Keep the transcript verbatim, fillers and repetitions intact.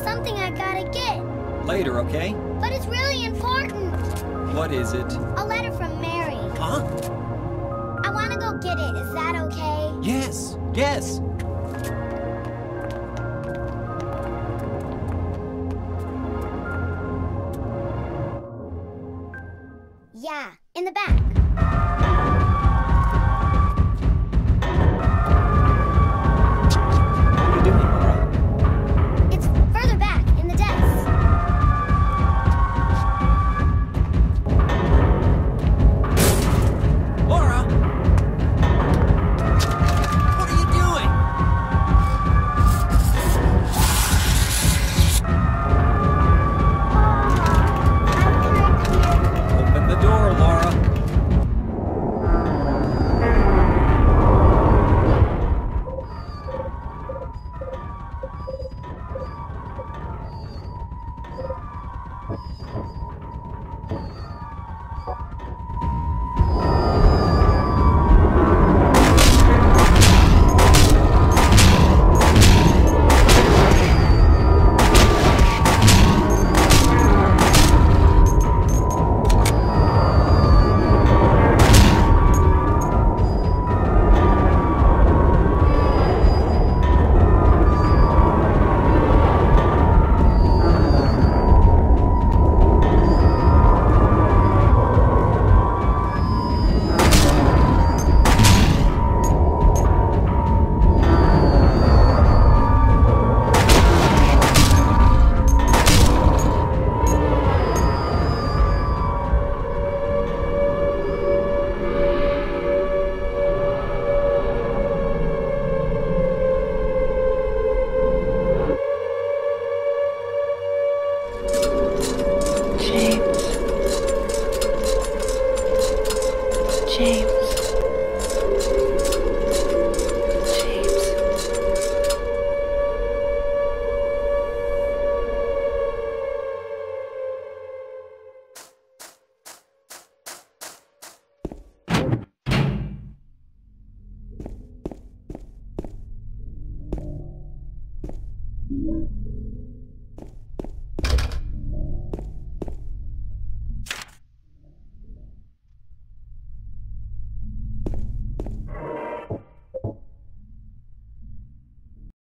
something I gotta get. Later, okay? But it's really important. What is it? A letter from Mary. Huh? I want to go get it. Is that okay? Yes, yes. Yeah, in the back. What are you doing, Laura? It's further back, in the desk. Laura! What are you doing? Open the door, Laura. James. James.